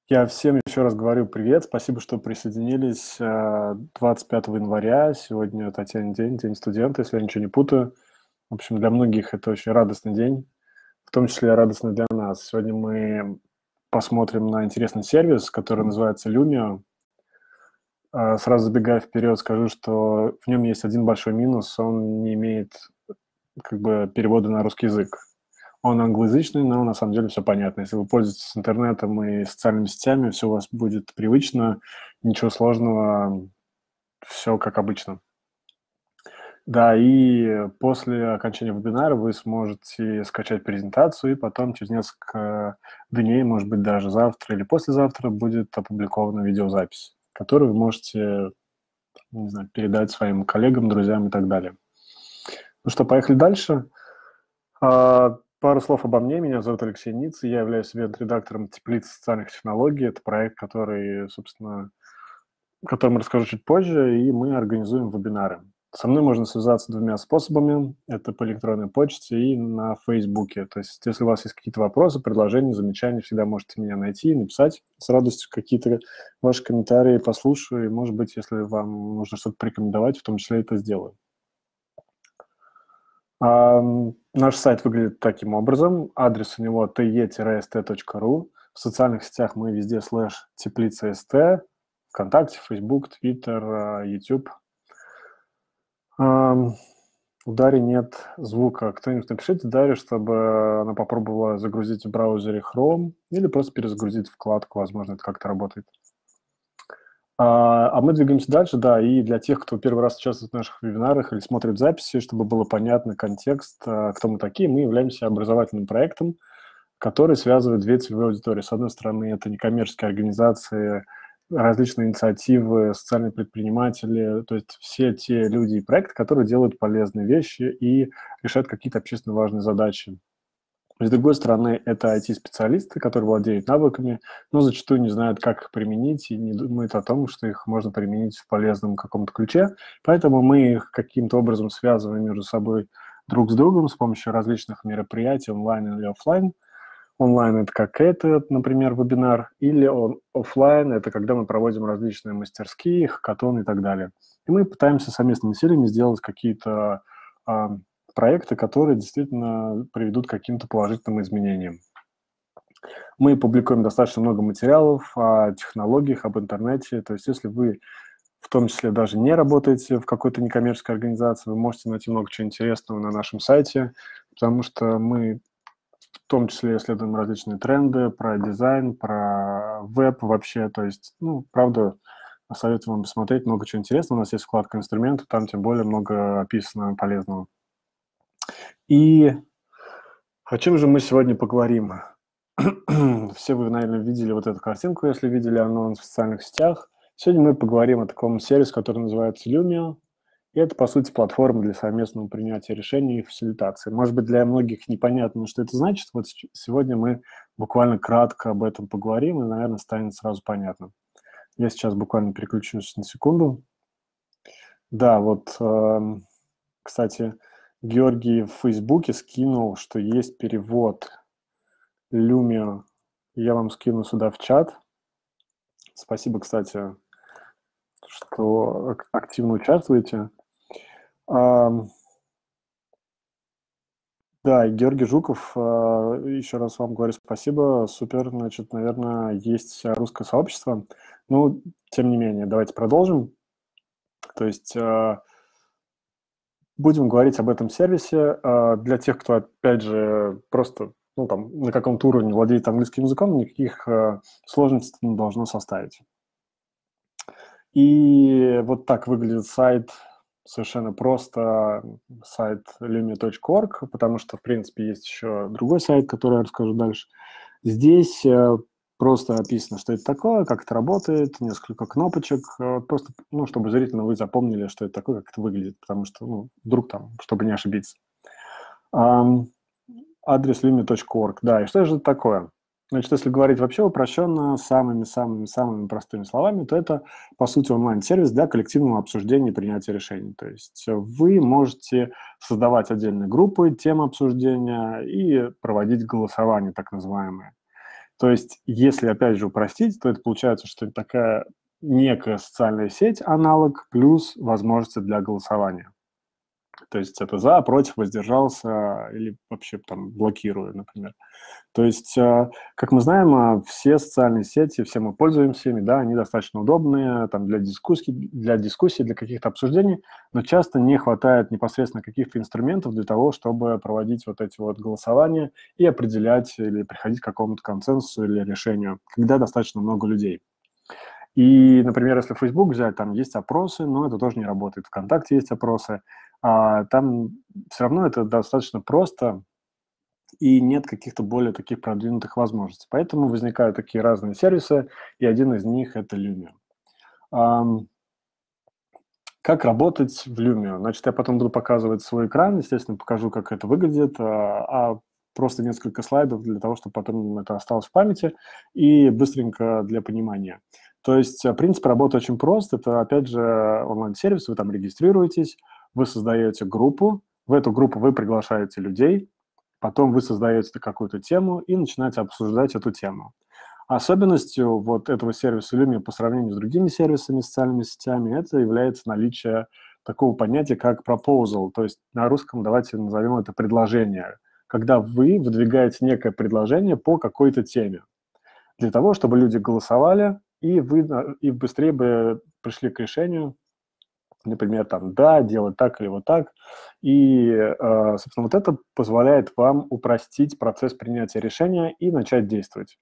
Я всем еще раз говорю привет, спасибо, что присоединились. 25 января, сегодня Татьянин день, День студента, если я ничего не путаю. В общем, для многих это очень радостный день, в том числе радостный для нас. Сегодня мы посмотрим на интересный сервис, который называется Lumio. Сразу забегая вперед, скажу, что в нем есть один большой минус, он не имеет перевода на русский язык. Он англоязычный, но на самом деле все понятно. Если вы пользуетесь интернетом и социальными сетями, все у вас будет привычно, ничего сложного, все как обычно. Да, и после окончания вебинара вы сможете скачать презентацию, и потом через несколько дней, может быть, даже завтра или послезавтра будет опубликована видеозапись, которую вы можете, не знаю, передать своим коллегам, друзьям и так далее. Ну что, поехали дальше. Пару слов обо мне. Меня зовут Алексей Ниц, и я являюсь редактором Теплицы социальных технологий. Это проект, который, собственно, о котором расскажу чуть позже, и мы организуем вебинары. Со мной можно связаться двумя способами. Это по электронной почте и на Фейсбуке. То есть, если у вас есть какие-то вопросы, предложения, замечания, всегда можете меня найти и написать. С радостью какие-то ваши комментарии послушаю, и, может быть, если вам нужно что-то порекомендовать, в том числе это сделаю. Наш сайт выглядит таким образом. Адрес у него te-st.ru. В социальных сетях мы везде /теплица.st. ВКонтакте, Facebook, Twitter, YouTube. У Дарьи нет звука. Кто-нибудь напишите Дарье, чтобы она попробовала загрузить в браузере Chrome или просто перезагрузить вкладку. Возможно, это как-то работает. А мы двигаемся дальше, да, и для тех, кто первый раз участвует в наших вебинарах или смотрит записи, чтобы было понятно контекст, кто мы такие, мы являемся образовательным проектом, который связывает две целевые аудитории. С одной стороны, это некоммерческие организации, различные инициативы, социальные предприниматели, то есть все те люди и проекты, которые делают полезные вещи и решают какие-то общественно важные задачи. С другой стороны, это IT-специалисты, которые владеют навыками, но зачастую не знают, как их применить, и не думают о том, что их можно применить в полезном каком-то ключе. Поэтому мы их каким-то образом связываем между собой друг с другом с помощью различных мероприятий, онлайн или офлайн. Онлайн – это как это, например, вебинар, или офлайн – это когда мы проводим различные мастерские, хакатоны и так далее. И мы пытаемся совместными силами сделать какие-то проекты, которые действительно приведут к каким-то положительным изменениям. Мы публикуем достаточно много материалов о технологиях, об интернете. То есть если вы в том числе даже не работаете в какой-то некоммерческой организации, вы можете найти много чего интересного на нашем сайте, потому что мы в том числе исследуем различные тренды про дизайн, про веб вообще. То есть, правда, советую вам посмотреть, много чего интересного. У нас есть вкладка «Инструменты», там тем более много описано полезного. И о чем же мы сегодня поговорим? Все вы, наверное, видели вот эту картинку, если видели анонс в социальных сетях. Сегодня мы поговорим о таком сервисе, который называется Lumio. И это, по сути, платформа для совместного принятия решений и фасилитации. Может быть, для многих непонятно, что это значит. Вот сегодня мы буквально кратко об этом поговорим, и, наверное, станет сразу понятно. Я сейчас буквально переключусь на секунду. Да, вот, кстати, Георгий в Фейсбуке скинул, что есть перевод Lumio. Я вам скину сюда в чат. Спасибо, кстати, что активно участвуете. Да, и Георгий Жуков, еще раз вам говорю спасибо. Супер, значит, наверное, есть русское сообщество. Ну, тем не менее, давайте продолжим. То есть будем говорить об этом сервисе. Для тех, кто, опять же, просто на каком-то уровне владеет английским языком, никаких сложностей не должно составить. И вот так выглядит сайт, совершенно просто, сайт lumio.org, потому что, в принципе, есть еще другой сайт, который я расскажу дальше. Здесь просто описано, что это такое, как это работает, несколько кнопочек, просто, чтобы зрительно вы запомнили, что это такое, как это выглядит, потому что, вдруг чтобы не ошибиться. Адрес lumio.org, да, и что же это такое? Значит, если говорить вообще упрощенно, самыми-самыми-самыми простыми словами, то это, по сути, онлайн-сервис для коллективного обсуждения и принятия решений. То есть вы можете создавать отдельные группы, темы обсуждения и проводить голосование, так называемое. То есть, если, опять же, упростить, то это получается, что это такая некая социальная сеть, аналог, плюс возможности для голосования. То есть это за, против, воздержался или вообще там блокирую, например. То есть, как мы знаем, все социальные сети, все мы пользуемся ими, да, они достаточно удобные там, для дискуссий, для каких-то обсуждений, но часто не хватает непосредственно каких-то инструментов для того, чтобы проводить вот эти вот голосования и определять или приходить к какому-то консенсусу или решению, когда достаточно много людей. И, например, если Facebook взять, там есть опросы, но это тоже не работает. ВКонтакте есть опросы, там все равно это достаточно просто, и нет каких-то более таких продвинутых возможностей. Поэтому возникают такие разные сервисы, и один из них – это Lumio. Как работать в Lumio? Значит, я потом буду показывать свой экран, естественно, покажу, как это выглядит, просто несколько слайдов для того, чтобы потом это осталось в памяти и быстренько для понимания. То есть принцип работы очень прост. Это, опять же, онлайн-сервис, вы там регистрируетесь, вы создаете группу, в эту группу вы приглашаете людей, потом вы создаете какую-то тему и начинаете обсуждать эту тему. Особенностью вот этого сервиса Lumio по сравнению с другими сервисами, социальными сетями, это является наличие такого понятия, как proposal, то есть на русском давайте назовем это предложение, когда вы выдвигаете некое предложение по какой-то теме, для того, чтобы люди голосовали, и вы и быстрее бы пришли к решению, например, там, да, делать так или вот так. И, собственно, вот это позволяет вам упростить процесс принятия решения и начать действовать.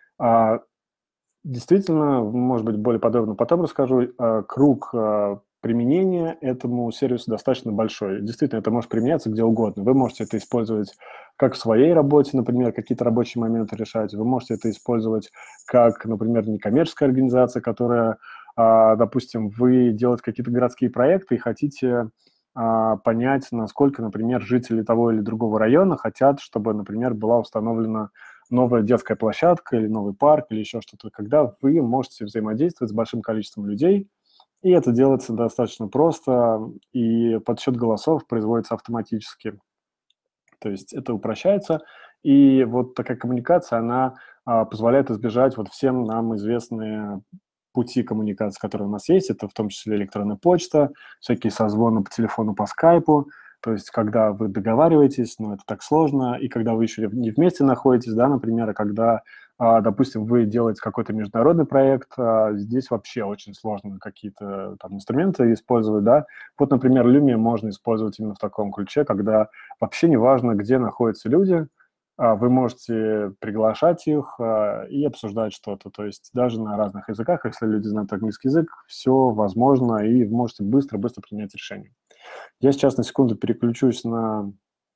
Действительно, может быть, более подробно потом расскажу, круг применения этому сервису достаточно большой. Действительно, это может применяться где угодно. Вы можете это использовать как в своей работе, например, какие-то рабочие моменты решать. Вы можете это использовать как, например, некоммерческая организация, которая, допустим, вы делаете какие-то городские проекты и хотите понять, насколько, например, жители того или другого района хотят, чтобы, например, была установлена новая детская площадка или новый парк или еще что-то, когда вы можете взаимодействовать с большим количеством людей, и это делается достаточно просто, и подсчет голосов производится автоматически. То есть это упрощается, и вот такая коммуникация, она позволяет избежать вот всем нам известные пути коммуникации, которые у нас есть, это в том числе электронная почта, всякие созвоны по телефону, по скайпу, то есть когда вы договариваетесь, но это так сложно, и когда вы еще не вместе находитесь, да, например, а когда, допустим, вы делаете какой-то международный проект, здесь вообще очень сложно какие-то там инструменты использовать, да. Вот, например, Lumia можно использовать именно в таком ключе, когда вообще не важно, где находятся люди, вы можете приглашать их и обсуждать что-то. То есть даже на разных языках, если люди знают английский язык, все возможно, и вы можете быстро-быстро принять решение. Я сейчас на секунду переключусь на...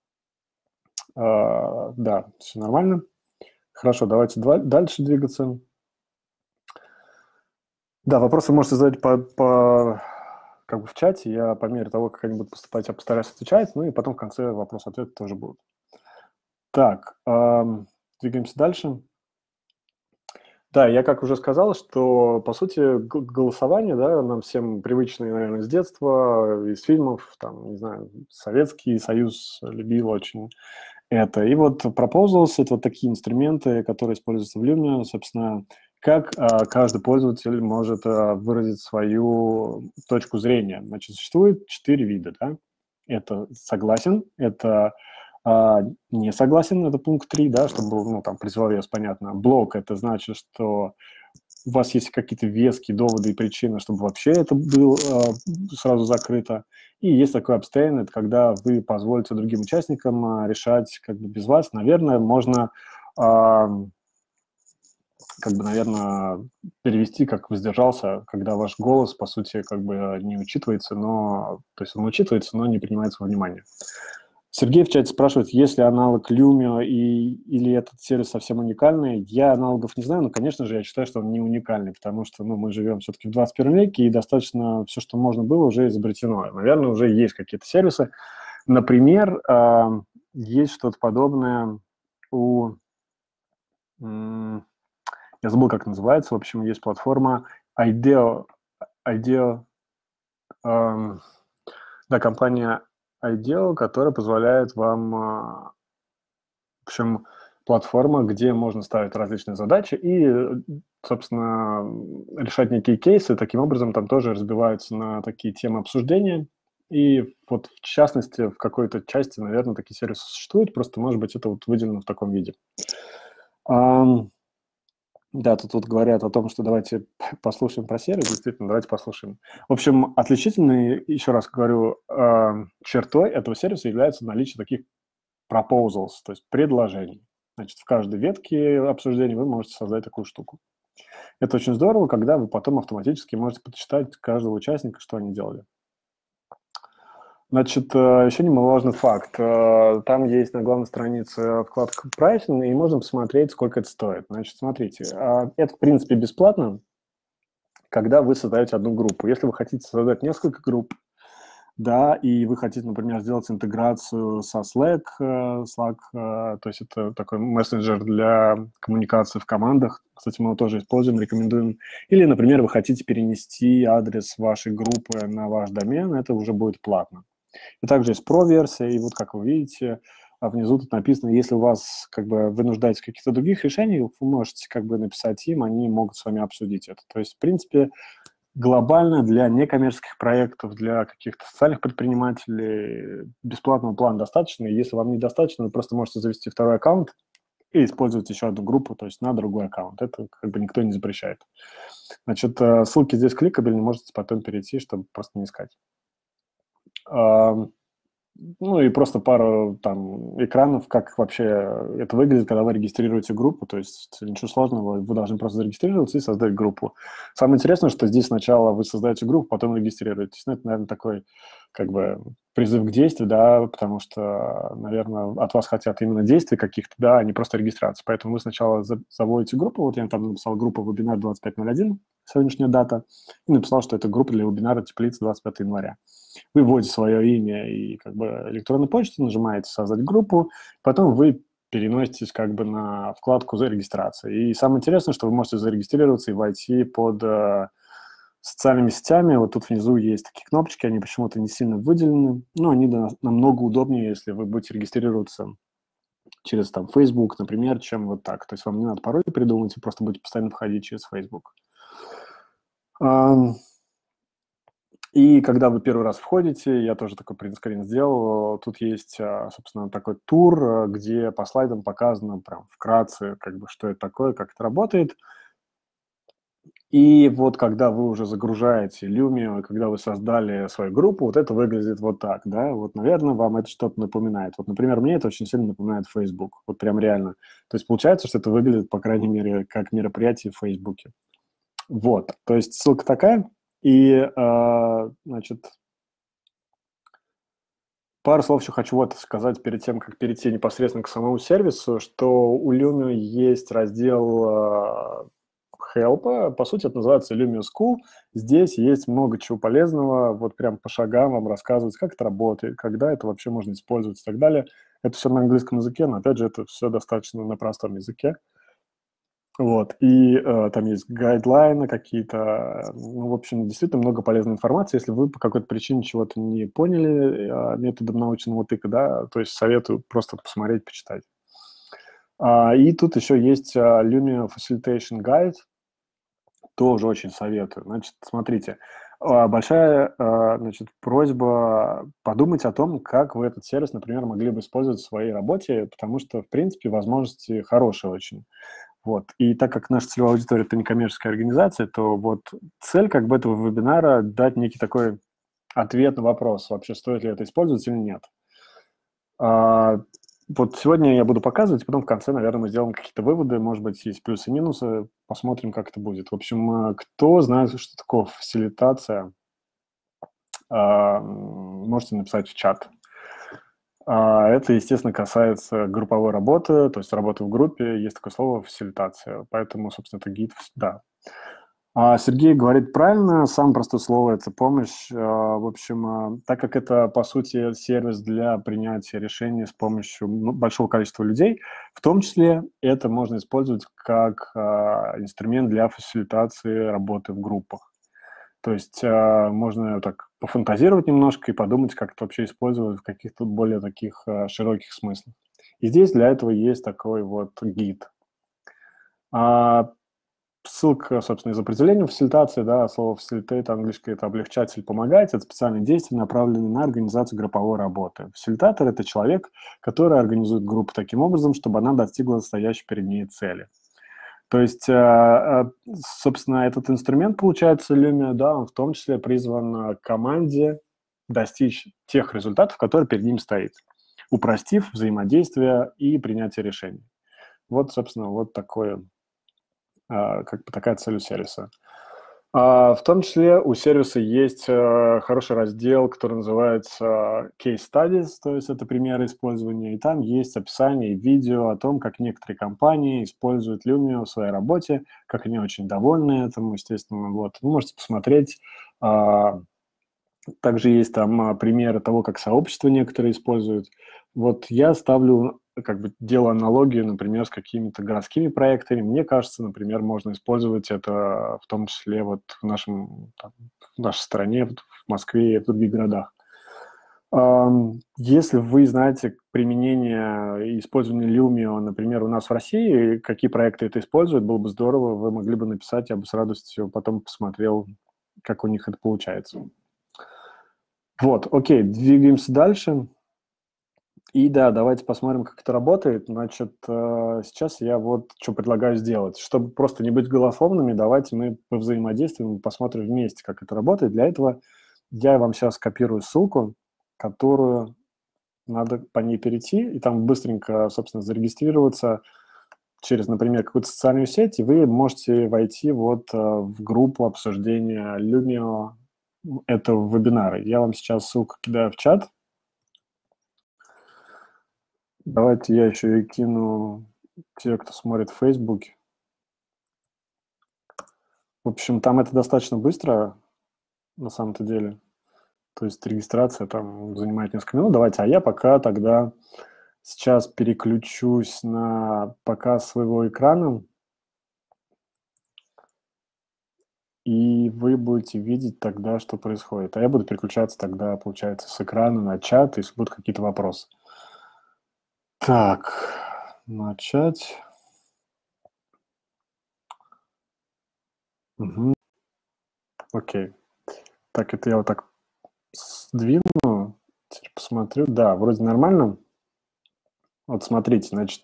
Да, все нормально. Хорошо, давайте дальше двигаться. Да, вопросы можете задать как бы в чате. Я по мере того, как они будут поступать, я постараюсь отвечать, ну и потом в конце вопрос-ответ тоже будут. Так, двигаемся дальше. Да, я как уже сказал, что, по сути, голосование, да, нам всем привычное, наверное, с детства, из фильмов, там, не знаю, Советский Союз любил очень это. И вот Proposals – это вот такие инструменты, которые используются в Lumio, собственно, как каждый пользователь может выразить свою точку зрения. Значит, существует 4 вида, да. Это согласен, это не согласен, это пункт 3, да, чтобы, ну, там, противовес, понятно. Блок – это значит, что у вас есть какие-то веские доводы и причины, чтобы вообще это было сразу закрыто. И есть такой abstain, это когда вы позволите другим участникам решать как бы без вас. Наверное, можно как бы, наверное, перевести как воздержался, когда ваш голос, по сути, как бы не учитывается, но, то есть он учитывается, но не принимается во внимание. Сергей в чате спрашивает, есть ли аналог Lumio или этот сервис совсем уникальный. Я аналогов не знаю, но, конечно же, я считаю, что он не уникальный, потому что мы живем все-таки в 21 веке, и достаточно все, что можно было, уже изобретено. Наверное, уже есть какие-то сервисы. Например, есть что-то подобное у... Я забыл, как называется. В общем, есть платформа IDEO, да, компания IDEO, которая позволяет вам, в общем, платформа, где можно ставить различные задачи и, собственно, решать некие кейсы. Таким образом, там тоже разбиваются на такие темы обсуждения. И вот в частности, в какой-то части, наверное, такие сервисы существуют, просто, может быть, это вот выделено в таком виде. Да, тут вот говорят о том, что давайте послушаем про сервис. Действительно, давайте послушаем. В общем, отличительной, еще раз говорю, чертой этого сервиса является наличие таких proposals, то есть предложений. Значит, в каждой ветке обсуждения вы можете создать такую штуку. Это очень здорово, когда вы потом автоматически можете почитать каждого участника, что они делали. Значит, еще немаловажный факт. Там есть на главной странице вкладка «Прайсинг», и можно посмотреть, сколько это стоит. Значит, смотрите, это, в принципе, бесплатно, когда вы создаете одну группу. Если вы хотите создать несколько групп, да, и вы хотите, например, сделать интеграцию со Slack, то есть это такой мессенджер для коммуникации в командах, кстати, мы его тоже используем, рекомендуем. Или, например, вы хотите перенести адрес вашей группы на ваш домен, это уже будет платно. И также есть Pro-версия, и вот как вы видите, внизу тут написано, если у вас как бы вы нуждаетесь в каких-то других решениях, вы можете как бы написать им, они могут с вами обсудить это. То есть, в принципе, глобально для некоммерческих проектов, для каких-то социальных предпринимателей бесплатного плана достаточно. И если вам недостаточно, вы просто можете завести второй аккаунт и использовать еще одну группу, то есть на другой аккаунт. Это как бы никто не запрещает. Значит, ссылки здесь кликабельные, можете потом перейти, чтобы просто не искать. Ну и просто пару там экранов, как вообще это выглядит, когда вы регистрируете группу, то есть ничего сложного, вы должны просто зарегистрироваться и создать группу. Самое интересное, что здесь сначала вы создаете группу, потом регистрируетесь. Ну, это, наверное, такой как бы призыв к действию, да, потому что, наверное, от вас хотят именно действий каких-то, да, а не просто регистрации. Поэтому вы сначала заводите группу, вот я там написал группу «Вебинар 25.01», сегодняшняя дата, и написал, что это группа для вебинара «Теплица 25 января». Вы вводите свое имя и как бы электронную почту, нажимаете «Создать группу», потом вы переноситесь как бы на вкладку «Зарегистрация». И самое интересное, что вы можете зарегистрироваться и войти под социальными сетями. Вот тут внизу есть такие кнопочки, они почему-то не сильно выделены, но они намного удобнее, если вы будете регистрироваться через там Facebook, например, чем вот так. То есть вам не надо пароль придумать, вы просто будете постоянно входить через Facebook. И когда вы первый раз входите, я тоже такой принтскрин сделал, тут есть, собственно, такой тур, где по слайдам показано прям вкратце, как бы, что это такое, как это работает. И вот когда вы уже загружаете Lumio, когда вы создали свою группу, вот это выглядит вот так, да, вот, наверное, вам это что-то напоминает. Вот, например, мне это очень сильно напоминает Facebook, вот прям реально. То есть получается, что это выглядит, по крайней мере, как мероприятие в Фейсбуке. Вот, то есть ссылка такая, и, значит, пару слов еще хочу вот сказать перед тем, как перейти непосредственно к самому сервису, что у Lumio есть раздел Help, по сути, это называется Lumio School. Здесь есть много чего полезного, вот прям по шагам вам рассказывать, как это работает, когда это вообще можно использовать и так далее. Это все на английском языке, но, опять же, это все достаточно на простом языке. Вот, и там есть гайдлайны какие-то, ну, в общем, действительно много полезной информации. Если вы по какой-то причине чего-то не поняли методом научного тыка, да, то есть советую просто посмотреть, почитать. И тут еще есть Lumio Facilitation Guide, тоже очень советую. Значит, смотрите, большая, значит, просьба подумать о том, как вы этот сервис, например, могли бы использовать в своей работе, потому что, в принципе, возможности хорошие очень. Вот. И так как наша целевая аудитория – это некоммерческая организация, то вот цель как бы этого вебинара – дать некий такой ответ на вопрос, вообще стоит ли это использовать или нет. Вот сегодня я буду показывать, потом в конце, наверное, мы сделаем какие-то выводы, может быть, есть плюсы и минусы, посмотрим, как это будет. В общем, кто знает, что такое фасилитация, можете написать в чат. Это, естественно, касается групповой работы, то есть работы в группе, есть такое слово фасилитация, поэтому, собственно, это гид, да. Сергей говорит правильно, самое простое слово – это помощь. В общем, так как это, по сути, сервис для принятия решений с помощью большого количества людей, в том числе это можно использовать как инструмент для фасилитации работы в группах. То есть можно так пофантазировать немножко и подумать, как это вообще использовать в каких-то более таких широких смыслах. И здесь для этого есть такой вот гид. Ссылка, собственно, из определения фасилитации, да, слово facilitate, английское, это облегчать или помогать, это специальные действия, направленные на организацию групповой работы. Фасилитатор – это человек, который организует группу таким образом, чтобы она достигла настоящей перед ней цели. То есть, собственно, этот инструмент, получается, Lumio, да, он в том числе призван команде достичь тех результатов, которые перед ним стоит, упростив взаимодействие и принятие решений. Вот, собственно, вот такое, как бы такая цель у сервиса. В том числе у сервиса есть хороший раздел, который называется Case Studies, то есть это примеры использования, и там есть описание и видео о том, как некоторые компании используют Lumio в своей работе, как они очень довольны этим, естественно. Вот. Вы можете посмотреть. Также есть там примеры того, как сообщества некоторые используют. Вот я ставлю, как бы делаю аналогию, например, с какими-то городскими проектами. Мне кажется, например, можно использовать это в том числе вот в нашей стране, в Москве и в других городах. Если вы знаете применение и использование Lumio, например, у нас в России, какие проекты это используют, было бы здорово, вы могли бы написать, я бы с радостью потом посмотрел, как у них это получается. Вот, окей, двигаемся дальше. И да, давайте посмотрим, как это работает. Значит, сейчас я вот что предлагаю сделать. Чтобы просто не быть голословными, давайте мы повзаимодействуем и посмотрим вместе, как это работает. Для этого я вам сейчас копирую ссылку, которую надо по ней перейти, и там быстренько, собственно, зарегистрироваться через, например, какую-то социальную сеть, и вы можете войти вот в группу обсуждения Lumio этого вебинара. Я вам сейчас ссылку кидаю в чат. Давайте я еще и кину те, кто смотрит в Фейсбуке. В общем, там это достаточно быстро, на самом-то деле. То есть регистрация там занимает несколько минут. Давайте, а я пока тогда сейчас переключусь на показ своего экрана. И вы будете видеть тогда, что происходит. А я буду переключаться тогда, получается, с экрана на чат, если будут какие-то вопросы. Так, начать. Угу. Окей. Так, это я вот так сдвину. Теперь посмотрю. Да, вроде нормально. Вот смотрите, значит,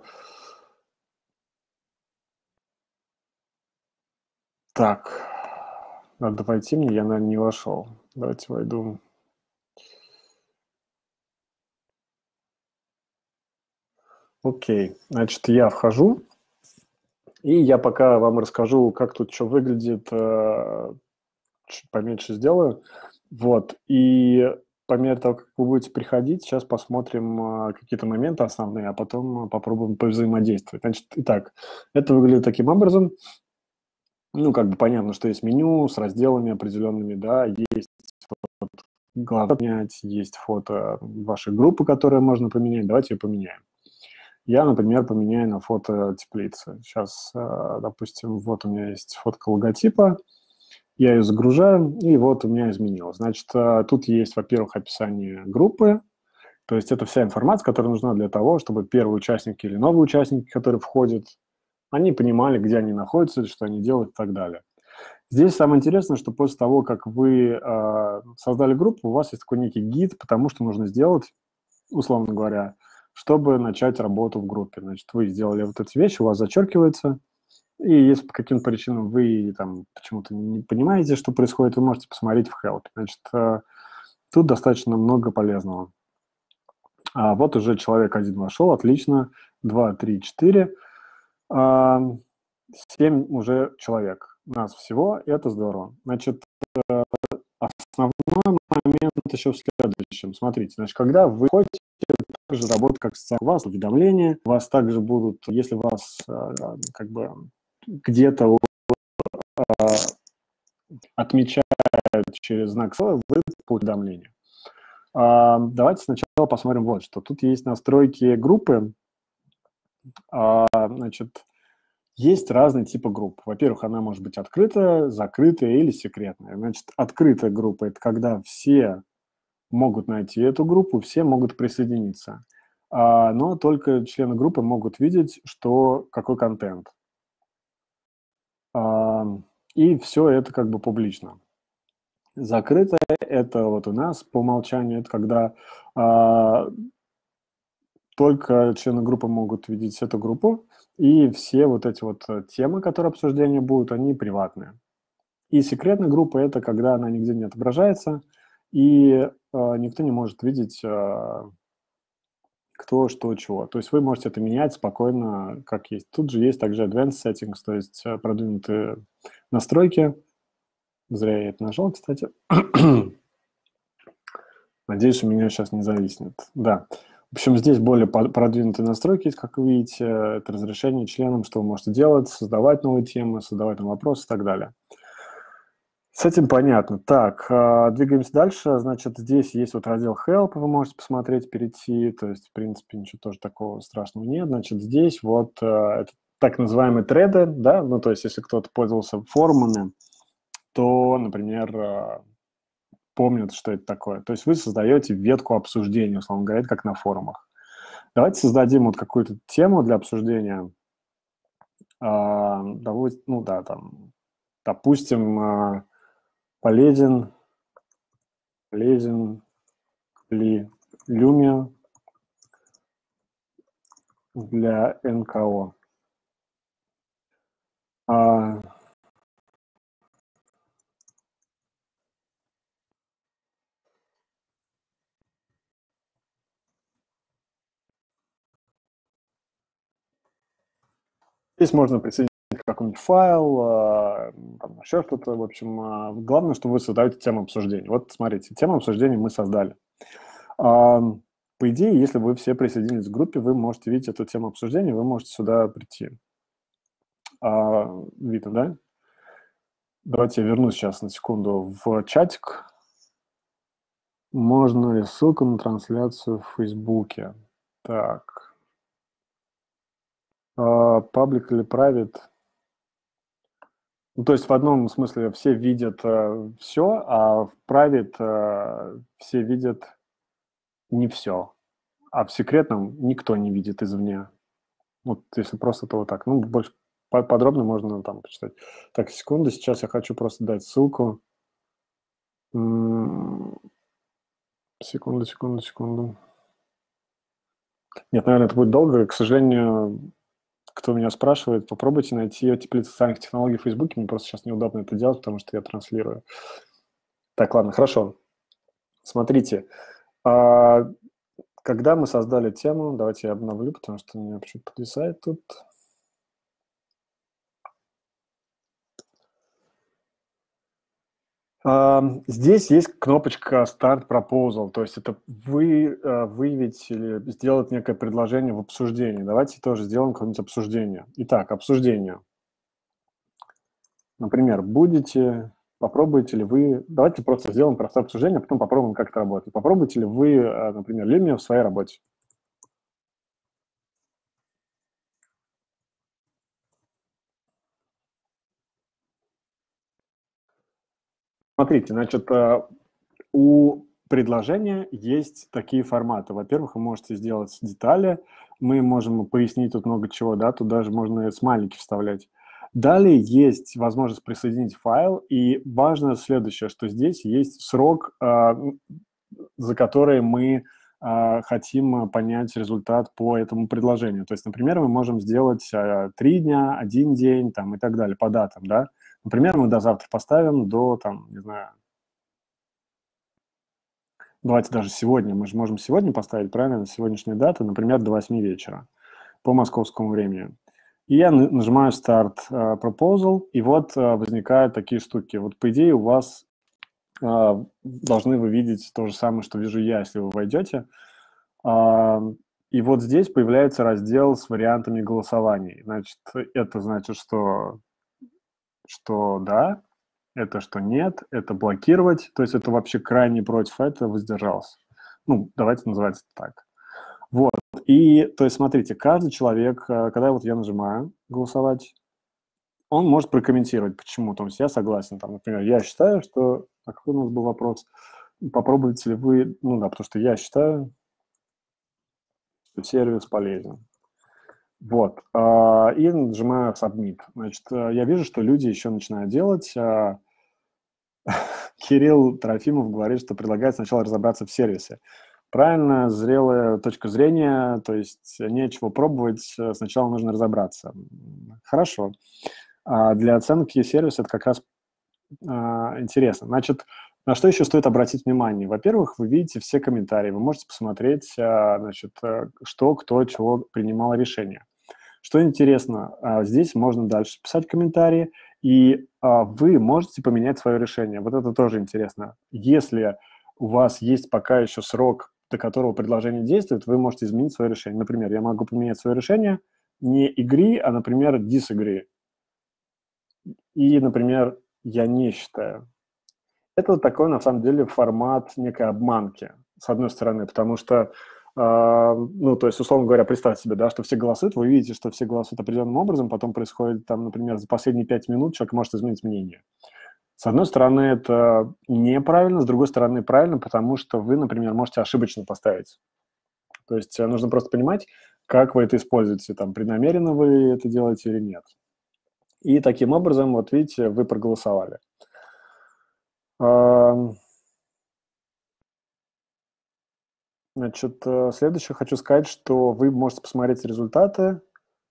так, надо войти мне, я, наверное, не вошел. Давайте войду. Окей, значит, я вхожу, и я пока вам расскажу, как тут что выглядит, чуть поменьше сделаю. Вот, и по мере того, как вы будете приходить, сейчас посмотрим какие-то моменты основные, а потом попробуем повзаимодействовать. Значит, итак, это выглядит таким образом. Ну, как бы понятно, что есть меню с разделами определенными, да, есть вот, главное поменять, есть фото вашей группы, которую можно поменять. Давайте ее поменяем. Я, например, поменяю на фото теплицы. Сейчас, допустим, вот у меня есть фотка логотипа, я ее загружаю, и вот у меня изменилось. Значит, тут есть, во-первых, описание группы, то есть это вся информация, которая нужна для того, чтобы первые участники или новые участники, которые входят, они понимали, где они находятся, что они делают и так далее. Здесь самое интересное, что после того, как вы создали группу, у вас есть такой некий гид, потому что нужно сделать, условно говоря, чтобы начать работу в группе. Значит, вы сделали вот эти вещи, у вас зачеркивается, и если по каким-то причинам вы там почему-то не понимаете, что происходит, вы можете посмотреть в Help. Значит, тут достаточно много полезного. Вот уже человек один вошел, отлично. 2, 3, 4. 7 уже человек. Нас всего, и это здорово. Значит, основной момент еще в следующем. Смотрите, значит, когда вы ходите, также работать как социальный, у вас уведомления, у вас также будут, если вас как бы где-то отмечают через знак слова, вы по уведомлению. Давайте сначала посмотрим вот что. Тут есть настройки группы. Значит, есть разные типы групп. Во-первых, она может быть открытая, закрытая или секретная. Значит, открытая группа – это когда все могут найти эту группу, все могут присоединиться. но только члены группы могут видеть, какой контент. И все это как бы публично. Закрытое – это вот у нас по умолчанию, это когда только члены группы могут видеть эту группу, и все вот эти вот темы, которые обсуждения будут, они приватные. И секретная группа – это когда она нигде не отображается, и никто не может видеть, кто, что, чего. То есть вы можете это менять спокойно, как есть. Тут же есть также Advanced Settings, то есть продвинутые настройки. Зря я это нажал, кстати. Надеюсь, у меня сейчас не зависнет. Да. В общем, здесь более продвинутые настройки есть, как вы видите. Это разрешение членам, что вы можете делать, создавать новые темы, создавать там вопросы и так далее. С этим понятно. Так, двигаемся дальше. Значит, здесь есть вот раздел Help, вы можете посмотреть, перейти. То есть, в принципе, ничего тоже такого страшного нет. Значит, здесь вот это так называемые треды, да, ну, то есть, если кто-то пользовался форумами, то, например, помнят, что это такое. То есть вы создаете ветку обсуждения, условно говоря, как на форумах. Давайте создадим вот какую-то тему для обсуждения. Ну да, там, допустим, полезен ли Lumio для НКО? Здесь можно присоединить какой-нибудь файл, там еще что-то. В общем, главное, что вы создаете тему обсуждения. Вот смотрите, тему обсуждения мы создали. По идее, если вы все присоединились к группе, вы можете видеть эту тему обсуждения, вы можете сюда прийти. Видно, да? Давайте я вернусь сейчас на секунду в чатик. Можно ли ссылку на трансляцию в Фейсбуке? Так. Паблик или private? Ну, то есть в одном смысле все видят все, а в private все видят не все. А в секретном никто не видит извне. Вот если просто то вот так. Ну, больше подробно можно там почитать. Так, секунду, сейчас я хочу просто дать ссылку. Секунду. Нет, наверное, это будет долго. К сожалению, кто меня спрашивает, попробуйте найти теплицу социальных технологий в Фейсбуке. Мне просто сейчас неудобно это делать, потому что я транслирую. Так, ладно, хорошо. Смотрите, когда мы создали тему, давайте я обновлю, потому что у меня почему-то подвисает тут. Здесь есть кнопочка Start Proposal, то есть это выявить или сделать некое предложение в обсуждении. Давайте тоже сделаем какое-нибудь обсуждение. Итак, обсуждение. Например, попробуете ли вы, давайте просто сделаем простое обсуждение, а потом попробуем, как это работает. Попробуете ли вы, например, Lumio в своей работе? Смотрите, значит, у предложения есть такие форматы. Во-первых, вы можете сделать детали, мы можем пояснить тут много чего, да, тут даже можно смайлики вставлять. Далее есть возможность присоединить файл, и важно следующее, что здесь есть срок, за который мы хотим понять результат по этому предложению. То есть, например, мы можем сделать 3 дня, 1 день там, и так далее, по датам, да. Например, мы до завтра поставим до, там, не знаю, давайте даже сегодня, мы же можем сегодня поставить, правильно, сегодняшняя дата, например, до 8 вечера по московскому времени. И я нажимаю Start Proposal, и вот возникают такие штуки. Вот по идее у вас должны вы видеть то же самое, что вижу я, если вы войдете. И вот здесь появляется раздел с вариантами голосований. Значит, это значит, что да, это что нет, это блокировать, то есть это вообще крайне против, это воздержался. Ну, давайте называть это так. Вот, и, то есть, смотрите, каждый человек, когда вот я нажимаю голосовать, он может прокомментировать, почему. То есть я согласен, там, например, я считаю, что... А какой у нас был вопрос? Попробуете ли вы... Ну да, потому что я считаю... Сервис полезен. Вот. И нажимаю Submit. Значит, я вижу, что люди еще начинают делать. Кирилл Трофимов говорит, что предлагает сначала разобраться в сервисе. Правильно, зрелая точка зрения, то есть нечего пробовать, сначала нужно разобраться. Хорошо. Для оценки сервиса это как раз интересно. Значит, на что еще стоит обратить внимание? Во-первых, вы видите все комментарии, вы можете посмотреть, значит, что, кто, чего принимал решение. Что интересно, здесь можно дальше писать комментарии, и вы можете поменять свое решение. Вот это тоже интересно. Если у вас есть пока еще срок, до которого предложение действует, вы можете изменить свое решение. Например, я могу поменять свое решение не agree, а, например, disagree. И, например, я не считаю. Это вот такой, на самом деле, формат некой обманки, с одной стороны, потому что, ну, то есть, условно говоря, представьте себе, да, что все голосуют, вы видите, что все голосуют определенным образом, потом происходит, там, например, за последние 5 минут человек может изменить мнение. С одной стороны, это неправильно, с другой стороны, правильно, потому что вы, например, можете ошибочно поставить. То есть нужно просто понимать, как вы это используете, там, преднамеренно вы это делаете или нет. И таким образом, вот видите, вы проголосовали. Значит, следующее хочу сказать, что вы можете посмотреть результаты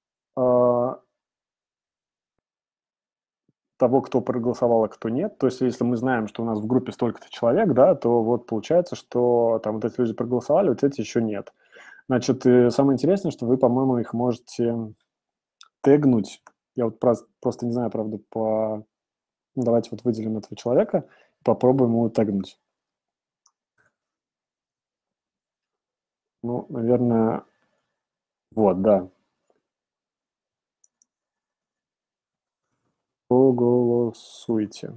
того, кто проголосовал, а кто нет. То есть если мы знаем, что у нас в группе столько-то человек, да, то вот получается, что там вот эти люди проголосовали, вот эти еще нет. Значит, самое интересное, что вы, по-моему, их можете тегнуть. Я вот просто не знаю, правда, Давайте вот выделим этого человека, попробуем его тегнуть. Ну, наверное, вот, да. Проголосуйте.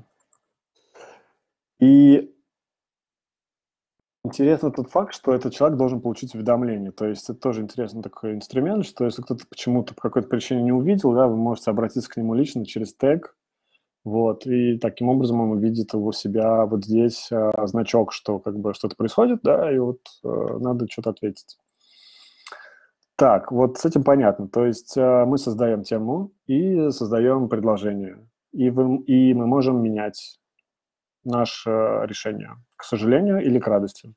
И интересно тот факт, что этот человек должен получить уведомление. То есть это тоже интересный такой инструмент, что если кто-то почему-то по какой-то причине не увидел, да, вы можете обратиться к нему лично через тег, вот, и таким образом он увидит у себя вот здесь значок, что как бы что-то происходит, да, и вот надо что-то ответить. Так, вот с этим понятно. То есть мы создаем тему и создаем предложение, и мы можем менять наше решение, к сожалению или к радости.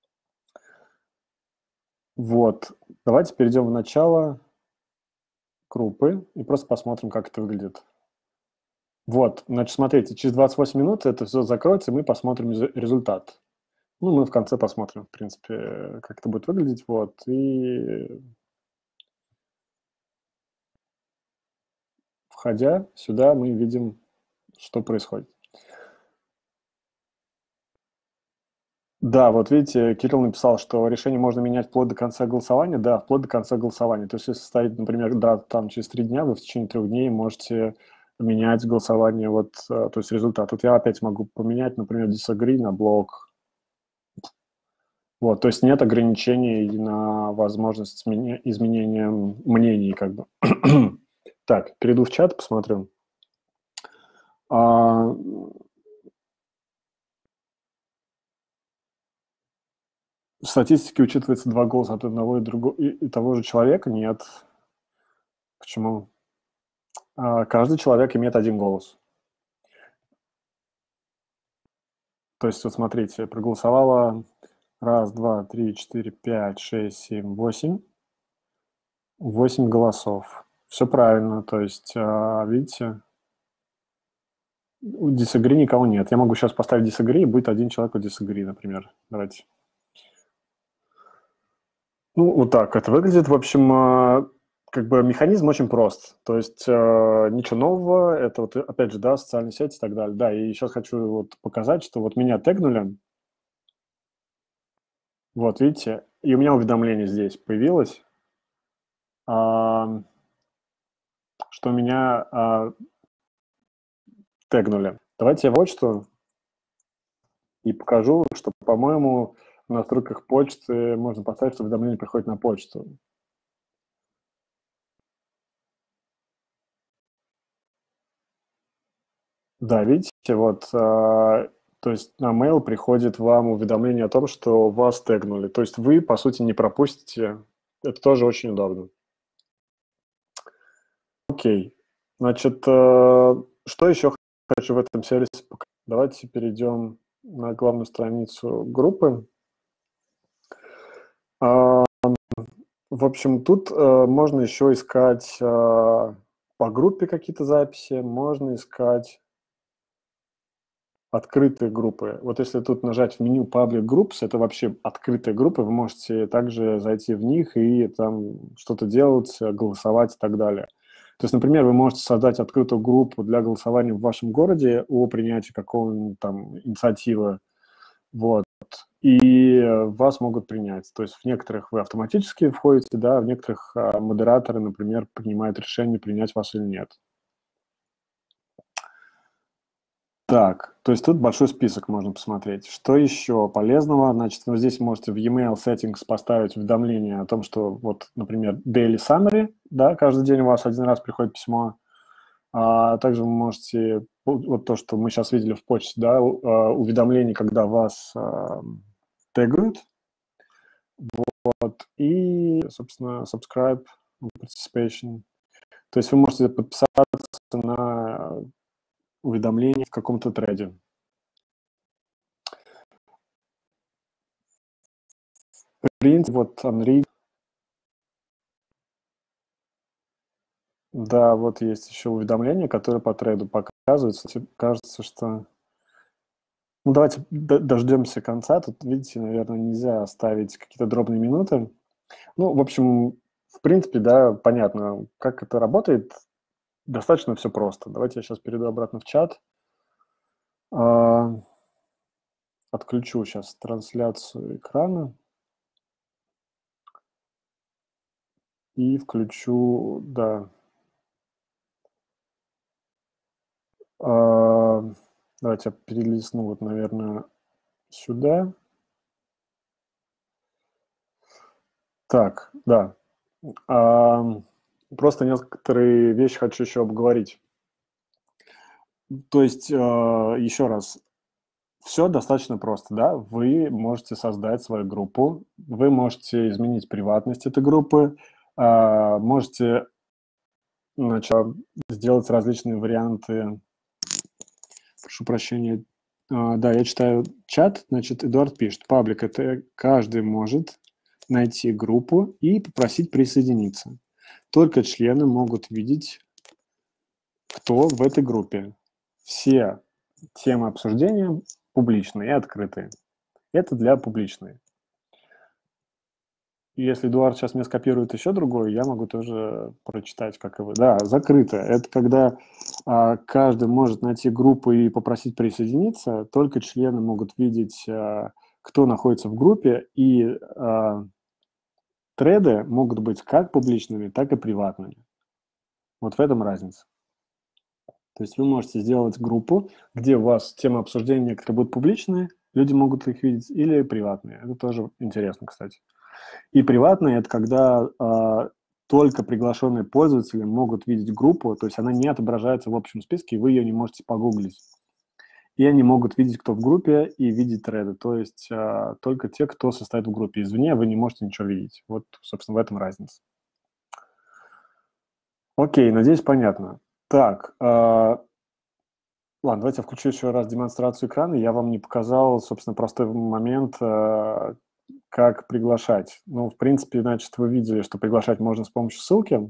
Вот, давайте перейдем в начало группы и просто посмотрим, как это выглядит. Вот, значит, смотрите, через 28 минут это все закроется, и мы посмотрим результат. Ну, мы в конце посмотрим, в принципе, как это будет выглядеть, вот, и входя сюда, мы видим, что происходит. Да, вот видите, Кирилл написал, что решение можно менять вплоть до конца голосования. Да, вплоть до конца голосования. То есть если стоит, например, да, там через 3 дня, вы в течение 3 дней можете менять голосование, вот, то есть результат. Вот я опять могу поменять, например, disagree на блок. Вот, то есть нет ограничений на возможность изменения мнений, как бы. Так, перейду в чат, посмотрю. В статистике учитывается 2 голоса от одного и того же человека? Нет. Почему? Каждый человек имеет 1 голос. То есть, вот смотрите, проголосовало 1, 2, 3, 4, 5, 6, 7, 8. 8 голосов. Все правильно. То есть, видите, у disagree никого нет. Я могу сейчас поставить disagree, и будет 1 человек у disagree, например. Давайте. Ну, вот так это выглядит. В общем, как бы механизм очень прост. То есть ничего нового. Это вот, опять же, да, социальные сети и так далее. Да, и сейчас хочу вот показать, что вот меня тегнули. Вот, видите, и у меня уведомление здесь появилось, что меня тегнули. Давайте я вот что и покажу, что, по-моему, в настройках почты можно поставить, что уведомление приходит на почту. Да, видите, вот, то есть на mail приходит вам уведомление о том, что вас тегнули. То есть вы, по сути, не пропустите Это тоже очень удобно. Окей. Значит, что еще хочу в этом сервисе показать? Давайте перейдем на главную страницу группы. В общем, тут можно еще искать по группе какие-то записи, можно искать открытые группы. Вот если тут нажать в меню Public Groups, это вообще открытые группы, вы можете также зайти в них и там что-то делать, голосовать и так далее. То есть, например, вы можете создать открытую группу для голосования в вашем городе о принятии какого-нибудь там инициативы, вот, и вас могут принять. То есть в некоторых вы автоматически входите, да, в некоторых модераторы, например, принимают решение, принять вас или нет. Так, то есть тут большой список можно посмотреть. Что еще полезного? Значит, вы здесь можете в e-mail settings поставить уведомление о том, что вот, например, daily summary, да, каждый день у вас один раз приходит письмо. Также вы можете, вот то, что мы сейчас видели в почте, да, уведомление, когда вас тегают. Вот, и, собственно, subscribe, participation. То есть вы можете подписаться на уведомление в каком-то треде. Print, вот unread. Да, вот есть еще уведомления, которые по треду показываются. Кажется, что... Ну, давайте дождемся конца. Тут, видите, наверное, нельзя оставить какие-то дробные минуты. Ну, в общем, в принципе, да, понятно, как это работает. Достаточно все просто. Давайте я сейчас перейду обратно в чат. Отключу сейчас трансляцию экрана. И включу, да. Давайте я перелистну, вот, наверное, сюда. Так, да. Просто некоторые вещи хочу еще обговорить. То есть, еще раз, все достаточно просто, да? Вы можете создать свою группу, вы можете изменить приватность этой группы, можете сделать различные варианты. Прошу прощения. Да, я читаю чат. Значит, Эдуард пишет: паблик – это каждый может найти группу и попросить присоединиться. Только члены могут видеть, кто в этой группе. Все темы обсуждения публичные и открытые. Это для публичной. Если Эдуард сейчас мне скопирует еще другой, я могу тоже прочитать, как и вы. Да, закрыто. Это когда каждый может найти группу и попросить присоединиться, только члены могут видеть, кто находится в группе, и треды могут быть как публичными, так и приватными. Вот в этом разница. То есть вы можете сделать группу, где у вас темы обсуждения некоторые будут публичные, люди могут их видеть, или приватные. Это тоже интересно, кстати. И приватные – это когда только приглашенные пользователи могут видеть группу, то есть она не отображается в общем списке, и вы ее не можете погуглить. И они могут видеть, кто в группе, и видеть треды. То есть только те, кто состоит в группе. Извне вы не можете ничего видеть. Вот, собственно, в этом разница. Окей, надеюсь, понятно. Так, ладно, давайте я включу еще раз демонстрацию экрана. Я вам не показал, собственно, простой момент, как приглашать. Ну, в принципе, значит, вы видели, что приглашать можно с помощью ссылки.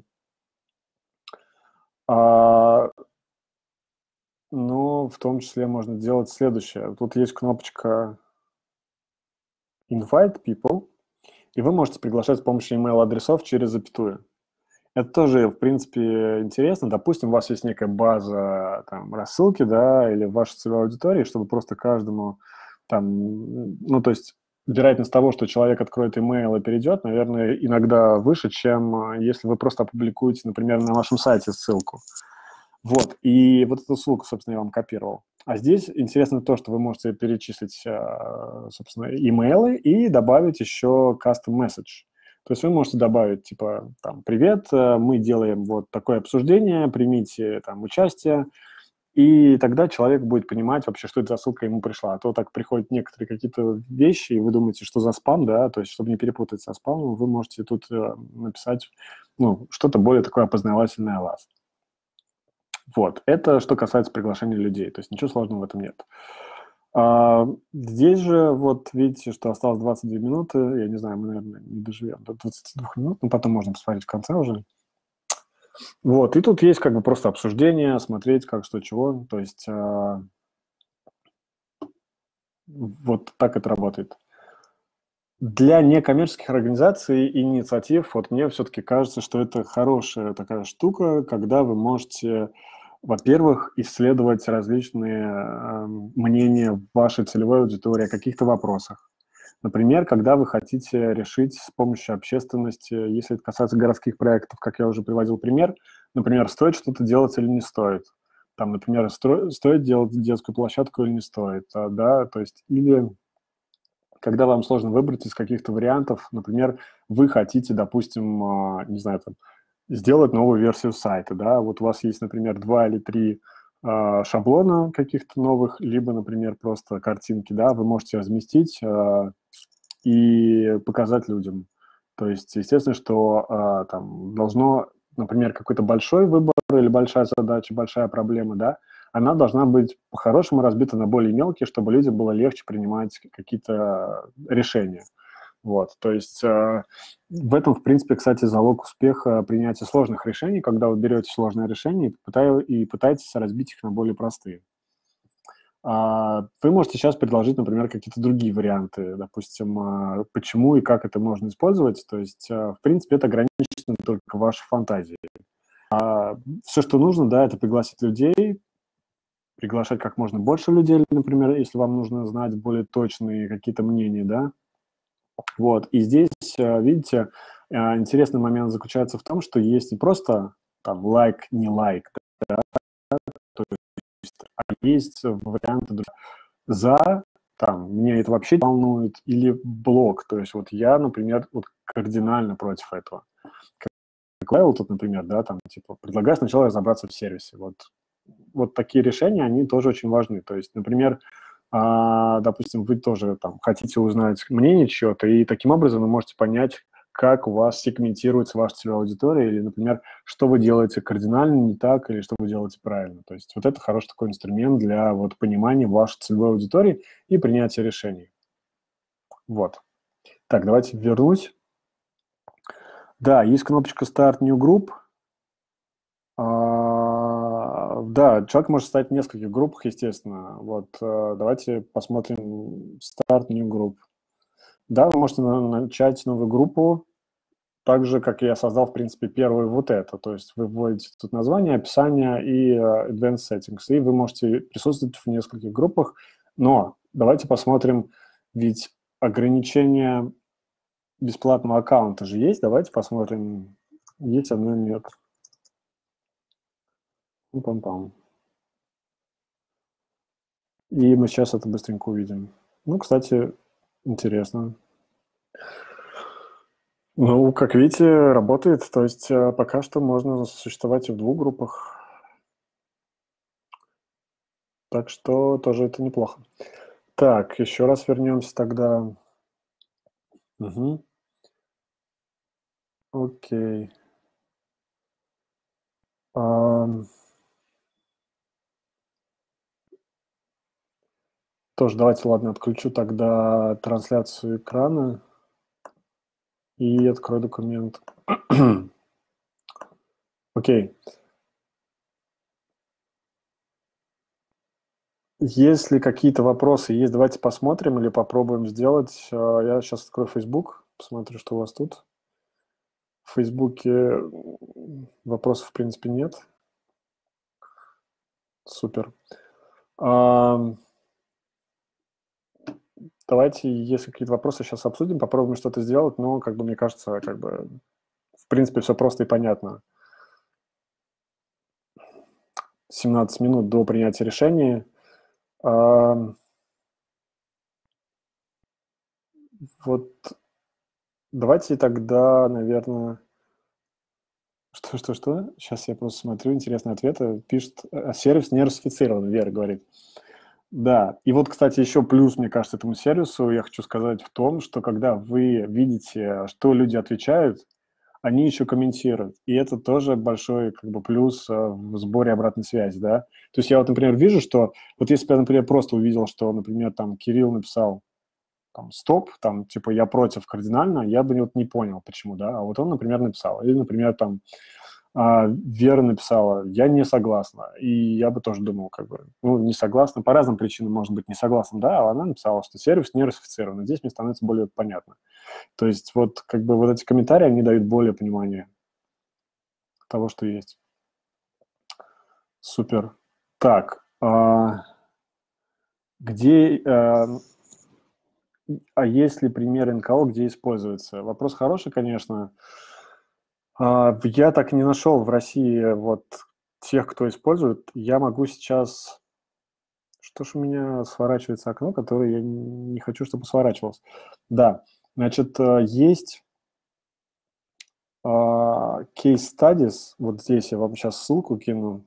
Но в том числе можно делать следующее. Тут есть кнопочка Invite People, и вы можете приглашать с помощью email-адресов через запятую. Это тоже, в принципе, интересно. Допустим, у вас есть некая база там, рассылки, да, или вашей целевой аудитории, чтобы просто каждому там, ну, то есть вероятность того, что человек откроет email и перейдет, наверное, иногда выше, чем если вы просто опубликуете, например, на вашем сайте ссылку. Вот, и вот эту ссылку, собственно, я вам копировал. А здесь интересно то, что вы можете перечислить, собственно, имейлы и добавить еще custom message. То есть вы можете добавить, типа, там, привет, мы делаем вот такое обсуждение, примите там участие, И тогда человек будет понимать вообще, что это за ссылка ему пришла. А то так приходят некоторые какие-то вещи, и вы думаете, что за спам, да, то есть чтобы не перепутать со спамом, вы можете тут написать что-то более такое опознавательное о вас. Вот, это что касается приглашения людей, то есть ничего сложного в этом нет. Здесь же, вот видите, что осталось 22 минуты, я не знаю, мы, наверное, не доживем до 22 минут, но потом можно посмотреть в конце уже. Вот, и тут есть как бы просто обсуждение, смотреть, как, что, чего, то есть вот так это работает. Для некоммерческих организаций и инициатив, вот мне все-таки кажется, что это хорошая такая штука, когда вы можете, во-первых, исследовать различные мнения вашей целевой аудитории о каких-то вопросах. Например, когда вы хотите решить с помощью общественности, если это касается городских проектов, как я уже приводил пример, например, стоит что-то делать или не стоит. Там, например, стоит делать детскую площадку или не стоит, да, то есть или когда вам сложно выбрать из каких-то вариантов, например, вы хотите, допустим, не знаю, там, сделать новую версию сайта, да, вот у вас есть, например, 2 или 3 шаблона каких-то новых, либо, например, просто картинки, да, вы можете разместить и показать людям. То есть, естественно, что там должно, например, какой-то большой выбор или большая задача, большая проблема, да, она должна быть по-хорошему разбита на более мелкие, чтобы людям было легче принимать какие-то решения. Вот, то есть в этом, в принципе, кстати, залог успеха принятия сложных решений, когда вы берете сложные решения и пытаетесь разбить их на более простые. Вы можете сейчас предложить, например, какие-то другие варианты, допустим, почему и как это можно использовать. То есть, в принципе, это ограничено только вашей фантазией. Все, что нужно, да, это пригласить людей, приглашать как можно больше людей, например, если вам нужно знать более точные какие-то мнения, да. Вот, и здесь, видите, интересный момент заключается в том, что есть не просто там лайк, не лайк, да, то есть, а есть варианты за, там, меня это вообще не волнует, или блок. То есть вот я, например, вот кардинально против этого. Как правило, тут, например, да, там, типа, предлагаю сначала разобраться в сервисе. Вот такие решения, они тоже очень важны. То есть, например, допустим, вы тоже там хотите узнать мнение чьего-то, и таким образом вы можете понять, как у вас сегментируется ваша целевая аудитория, или, например, что вы делаете кардинально не так, или что вы делаете правильно. То есть вот это хороший такой инструмент для вот понимания вашей целевой аудитории и принятия решений. Вот. Так, давайте вернусь. Да, есть кнопочка Start New Group. Да, человек может стать в нескольких группах, естественно. Вот, давайте посмотрим Start New Group. Да, вы можете начать новую группу, так же, как я создал, в принципе, первую вот это. То есть вы вводите тут название, описание и Advanced Settings, и вы можете присутствовать в нескольких группах. Но давайте посмотрим, ведь ограничение бесплатного аккаунта же есть. Давайте посмотрим, есть оно или нет. Пам-пам. И мы сейчас это быстренько увидим. Ну, кстати, интересно. Ну, как видите, работает. То есть пока что можно существовать и в 2 группах. Так что тоже это неплохо. Так, еще раз вернемся тогда. Угу. Окей. Тоже давайте, ладно, отключу тогда трансляцию экрана и открою документ. Окей. Если какие-то вопросы есть, давайте посмотрим или попробуем сделать. Я сейчас открою Facebook, посмотрю, что у вас тут. В Фейсбуке вопросов, в принципе, нет. Супер. Давайте, если какие-то вопросы, сейчас обсудим, попробуем что-то сделать, но, как бы, мне кажется, как бы, в принципе, все просто и понятно. 17 минут до принятия решения. Вот давайте тогда, наверное, Что? Сейчас я просто смотрю, интересные ответы. Пишет, сервис не русифицирован, Вера говорит. Да, и вот, кстати, еще плюс, мне кажется, этому сервису, я хочу сказать в том, что когда вы видите, что люди отвечают, они еще комментируют. И это тоже большой как бы плюс в сборе обратной связи, да. То есть я вот, например, вижу, что вот если бы я, например, просто увидел, что, например, там Кирилл написал там стоп, там типа я против кардинально, я бы вот не понял, почему, да. А вот он, например, написал. Или, например, там Вера написала, я не согласна. И я бы тоже думал, как бы, ну, не согласна. По разным причинам может быть не согласна, да, а она написала, что сервис не русифицирован. Здесь мне становится более понятно. То есть вот как бы вот эти комментарии, они дают более понимания того, что есть. Супер. Так, где, есть ли пример НКО, где используется? Вопрос хороший, конечно. Я так и не нашел в России вот тех, кто использует. Я могу сейчас... Что ж у меня сворачивается окно, которое я не хочу, чтобы сворачивалось. Да, значит, есть case studies. Вот здесь я вам сейчас ссылку кину.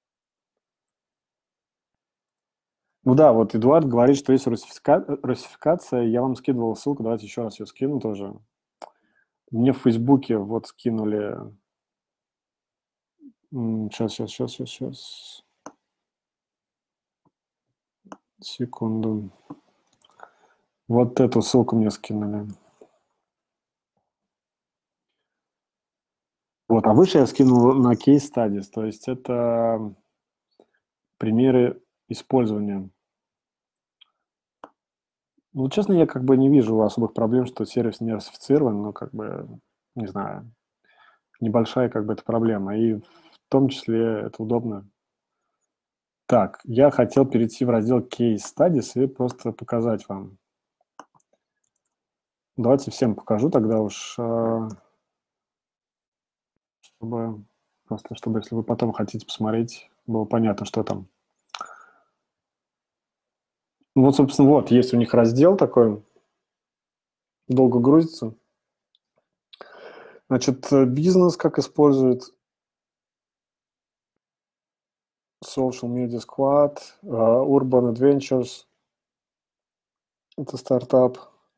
Ну да, вот Эдуард говорит, что есть русификация. Я вам скидывал ссылку, давайте еще раз ее скину тоже. Мне в Фейсбуке вот скинули... Сейчас. Секунду. Вот эту ссылку мне скинули. Вот, а выше я скинул на case studies, то есть это примеры использования. Ну, честно, я как бы не вижу особых проблем, что сервис не русифицирован, но как бы, не знаю, небольшая как бы это проблема. И в том числе это удобно. Так, я хотел перейти в раздел Case Studies и просто показать вам. Давайте всем покажу тогда уж, чтобы если вы потом хотите посмотреть, было понятно, что там. Ну вот, собственно, вот, есть у них раздел такой, долго грузится. Значит, бизнес как использует Social Media Squad, Urban Adventures, это стартап.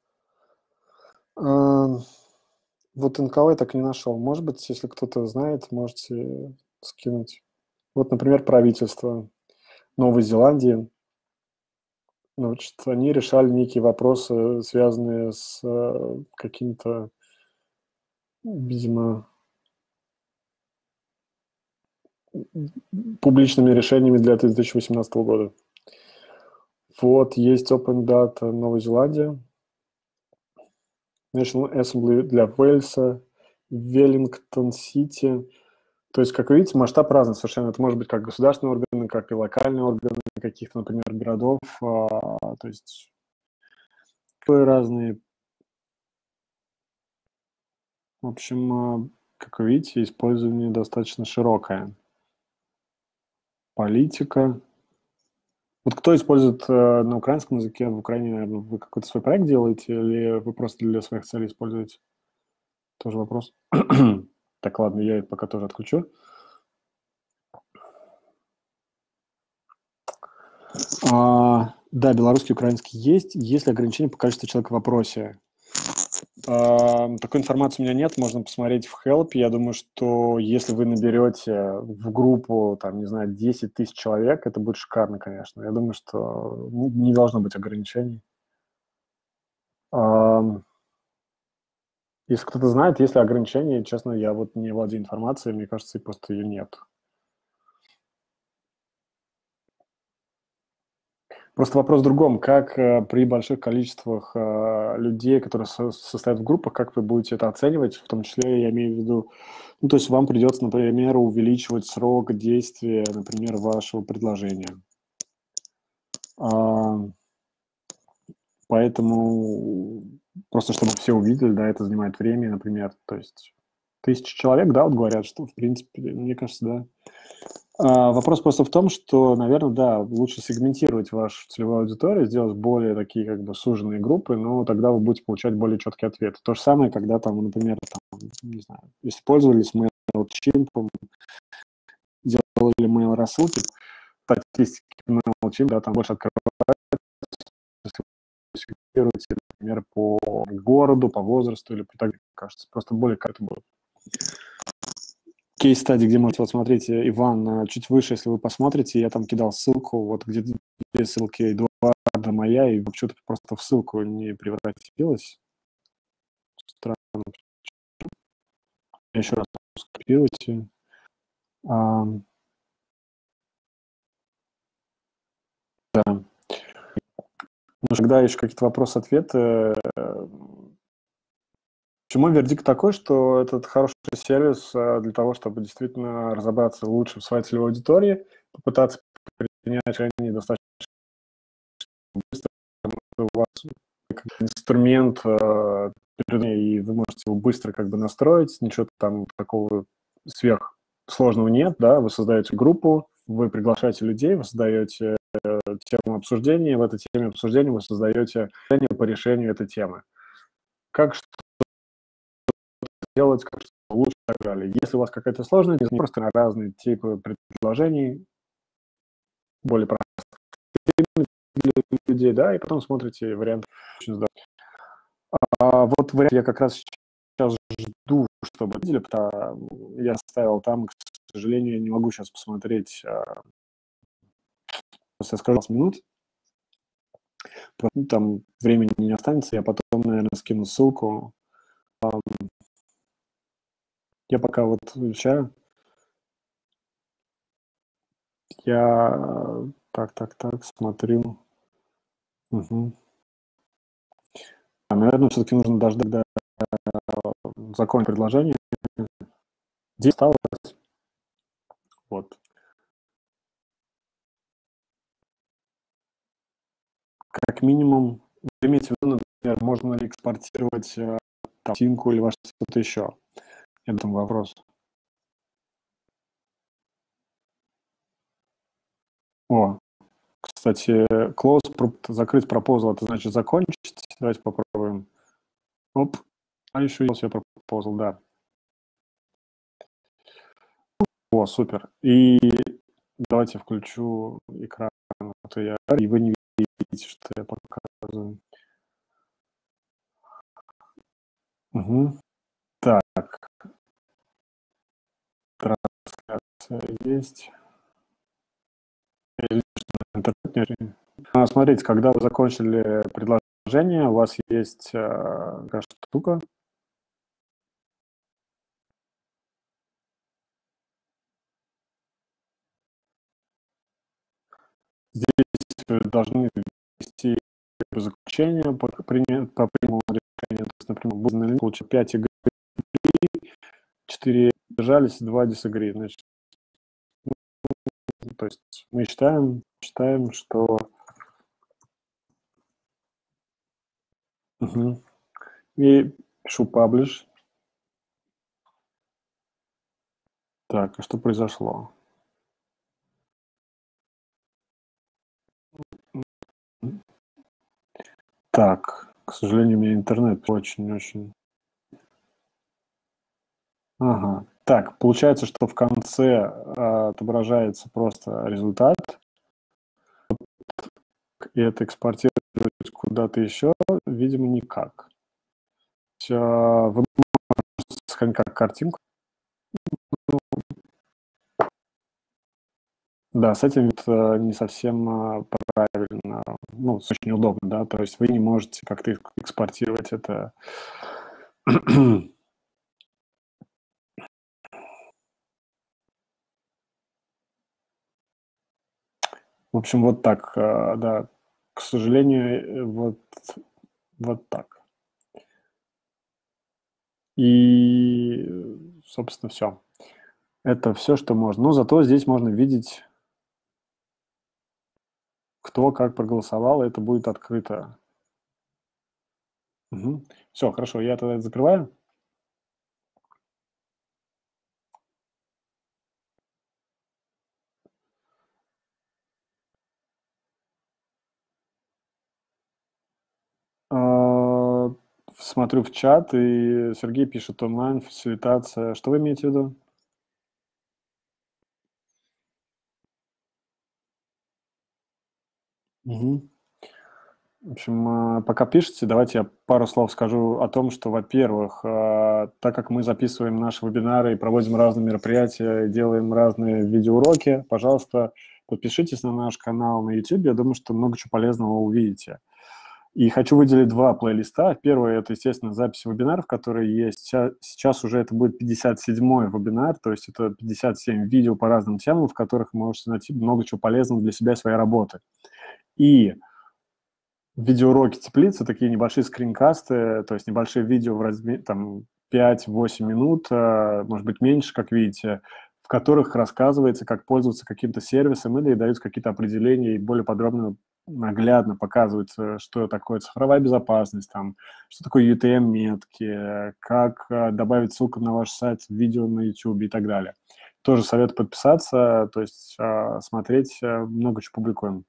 Вот НКО я так и не нашел. Может быть, если кто-то знает, можете скинуть. Вот, например, правительство Новой Зеландии. Значит, они решали некие вопросы, связанные с какими-то, видимо, публичными решениями для 2018 года. Вот, есть Open Data Новая Зеландия, National Assembly для Уэльса, Веллингтон-Сити. То есть, как вы видите, масштаб разный совершенно. Это может быть как государственные органы, как и локальные органы каких-то, например, городов. То есть разные. В общем, как вы видите, использование достаточно широкое. Политика. Вот кто использует на украинском языке, в Украине, наверное, вы какой-то свой проект делаете или вы просто для своих целей используете? Тоже вопрос. Так, ладно, я это пока тоже отключу. Да, белорусский, украинский есть. Есть ли ограничения по количеству человек в вопросе? Такой информации у меня нет, можно посмотреть в Help. Я думаю, что если вы наберете в группу, там, не знаю, 10 тысяч человек, это будет шикарно, конечно. Я думаю, что не должно быть ограничений. Если кто-то знает, есть ли ограничения, честно, я вот не владею информацией, мне кажется, и просто ее нет. Просто вопрос в другом. Как при больших количествах людей, которые состоят в группах, как вы будете это оценивать? В том числе, я имею в виду, ну, то есть вам придется, например, увеличивать срок действия, например, вашего предложения. Поэтому просто чтобы все увидели, да, это занимает время, например. То есть 1000 человек, да, вот говорят, что, в принципе, мне кажется, да. Вопрос просто в том, что, наверное, да, лучше сегментировать вашу целевую аудиторию, сделать более такие как бы суженные группы, но тогда вы будете получать более четкие ответы. То же самое, когда там, например, там, не знаю, если пользовались мы MailChimp, делали mail-рассылки, статистики MailChimp, да, там больше открывается, если вы сегментируете, например, по городу, по возрасту или по так, кажется, просто более как это было. Кейс-стадии, где можете, вот смотрите, Иван, чуть выше, если вы посмотрите, я там кидал ссылку, вот где две ссылки Эдуарда моя, и что-то просто в ссылку не превратилось. Странно. Еще раз скопируйте. Да. Ну, когда еще какие-то вопросы-ответы. Почему вердикт такой, что этот хороший сервис для того, чтобы действительно разобраться лучше в своей целевой аудитории, попытаться принять решение достаточно быстро, у вас как инструмент, и вы можете его быстро как бы настроить, ничего там такого сверхсложного нет, да, вы создаете группу, вы приглашаете людей, вы создаете тему обсуждения, в этой теме обсуждения вы создаете решение по решению этой темы. Как что делать, как что лучше и так далее. Если у вас какая-то сложность, не просто на разные типы предложений, более простые для людей, да, и потом смотрите вариант. Вот вариант я как раз сейчас жду, чтобы видели, потому я ставил там, к сожалению, я не могу сейчас посмотреть, я скажу 20 минут, там времени не останется, я потом, наверное, скину ссылку. Я пока вот изучаю. Я так, смотрю. Угу. Наверное, все-таки нужно дождать, когда закончить предложение. 10 осталось. Вот. Как минимум, имейте в виду, например, можно ли экспортировать картинку или что-то еще. Это там вопрос. О, кстати, close, закрыть proposal, это значит закончить. Давайте попробуем. Оп. А еще я proposal, да. О, супер. И давайте включу экран, и вы не видите, что я показываю. Угу. Так. Трансляция есть. Интернет. Смотрите, когда вы закончили предложение, у вас есть такая штука. Здесь вы должны ввести заключение по принятому решению. То есть, например, будет получить 5 игр, 4 держались, 2 disagree. Значит, то есть мы считаем, что... Угу. И пишу publish. Так, а что произошло? Так, к сожалению, у меня интернет очень-очень... Ага. Так, получается, что в конце отображается просто результат, и это экспортировать куда-то еще, видимо, никак. Вы можете сохранить как картинку. Да, с этим не совсем правильно, ну, очень удобно, да, то есть вы не можете как-то экспортировать это. В общем, вот так, да, к сожалению, вот так. И, собственно, все. Это все, что можно. Но зато здесь можно видеть, кто как проголосовал, и это будет открыто. Угу. Все, хорошо, я тогда это закрываю. Смотрю в чат, и Сергей пишет онлайн, фасилитация. Что вы имеете в виду? Мгм. В общем, пока пишете, давайте я пару слов скажу о том, что, во-первых, так как мы записываем наши вебинары и проводим разные мероприятия, делаем разные видеоуроки, пожалуйста, подпишитесь на наш канал на YouTube. Я думаю, что много чего полезного увидите. И хочу выделить два плейлиста. Первый – это, естественно, записи вебинаров, которые есть. Сейчас уже это будет 57-й вебинар, то есть это 57 видео по разным темам, в которых вы можете найти много чего полезного для себя и своей работы. И видеоуроки теплицы, такие небольшие скринкасты, то есть небольшие видео в размере там 5-8 минут, может быть, меньше, как видите, в которых рассказывается, как пользоваться каким-то сервисом или даются какие-то определения и более подробно, наглядно показывается, что такое цифровая безопасность, там, что такое UTM-метки, как добавить ссылку на ваш сайт в видео на YouTube и так далее. Тоже советую подписаться, то есть смотреть, много чего публикуем.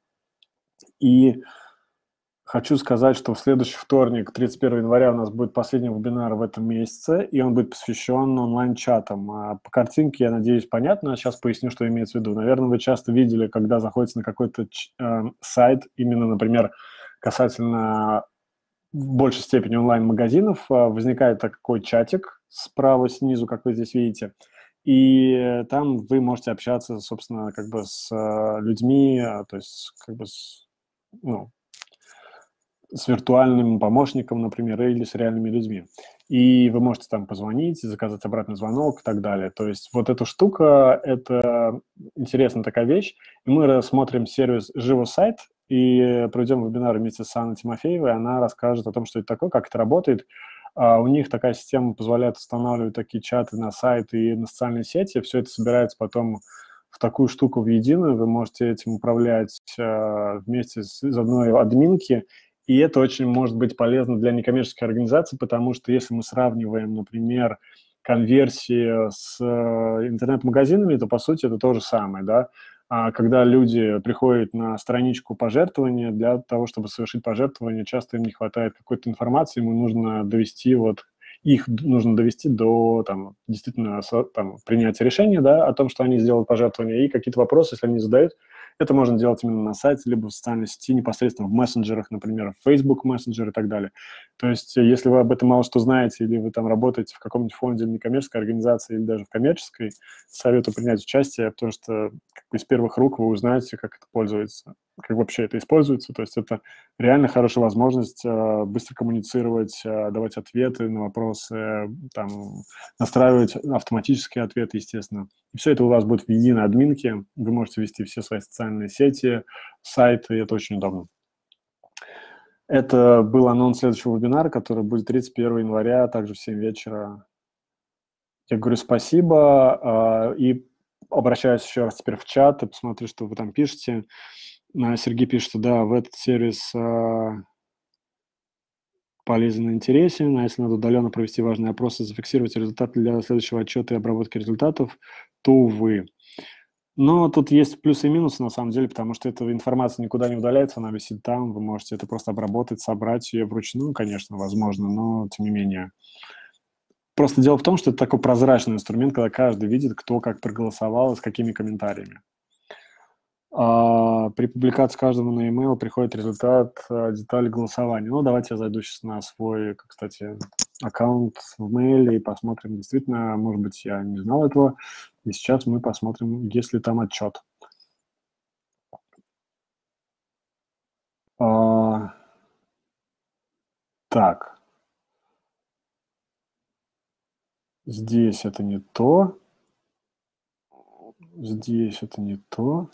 И хочу сказать, что в следующий вторник, 31 января, у нас будет последний вебинар в этом месяце, и он будет посвящен онлайн-чатам. По картинке, я надеюсь, понятно. Сейчас поясню, что имеется в виду. Наверное, вы часто видели, когда заходите на какой-то сайт, именно, например, касательно в большей степени онлайн-магазинов, возникает такой чатик справа снизу, как вы здесь видите, и там вы можете общаться, собственно, как бы с людьми, то есть как бы ну, с виртуальным помощником, например, или с реальными людьми. И вы можете там позвонить, заказать обратный звонок и так далее. То есть вот эта штука, это интересная такая вещь. И мы рассмотрим сервис «Живосайт» и проведем вебинар вместе с Анной Тимофеевой. Она расскажет о том, что это такое, как это работает. У них такая система позволяет устанавливать такие чаты на сайт и на социальные сети. Все это собирается потом в такую штуку в единую. Вы можете этим управлять вместе из одной админки, и это очень может быть полезно для некоммерческой организации, потому что если мы сравниваем, например, конверсии с интернет-магазинами, то, по сути, это то же самое, да. Когда люди приходят на страничку пожертвования, для того, чтобы совершить пожертвование, часто им не хватает какой-то информации, ему нужно довести их нужно довести до там, действительно там, принятия решения, да, о том, что они сделают пожертвование, и какие-то вопросы, если они задают, это можно делать именно на сайте, либо в социальной сети, непосредственно в мессенджерах, например, в Facebook Messenger и так далее. То есть, если вы об этом мало что знаете, или вы там работаете в каком-нибудь фонде или некоммерческой организации, или даже в коммерческой, советую принять участие, потому что как бы из первых рук вы узнаете, как это пользуется, как вообще это используется. То есть это реально хорошая возможность быстро коммуницировать, давать ответы на вопросы, там, настраивать автоматические ответы, естественно. И все это у вас будет в единой админке. Вы можете вести все свои социальные сети, сайты, и это очень удобно. Это был анонс следующего вебинара, который будет 31 января, также в 7 вечера. Я говорю спасибо и обращаюсь еще раз теперь в чат и посмотрю, что вы там пишете. Сергей пишет, что да, в этот сервис полезен и интересен, а если надо удаленно провести важные опросы, зафиксировать результаты для следующего отчета и обработки результатов, то, увы. Но тут есть плюсы и минусы, на самом деле, потому что эта информация никуда не удаляется, она висит там, вы можете это просто обработать, собрать ее вручную, конечно, возможно, но тем не менее. Просто дело в том, что это такой прозрачный инструмент, когда каждый видит, кто как проголосовал и с какими комментариями. При публикации каждому на e-mail приходит результат детали голосования. Ну, давайте я зайду сейчас на свой, кстати, аккаунт в мейле и посмотрим. Действительно, может быть, я не знал этого. И сейчас мы посмотрим, есть ли там отчет. Так. Здесь это не то. Здесь это не то.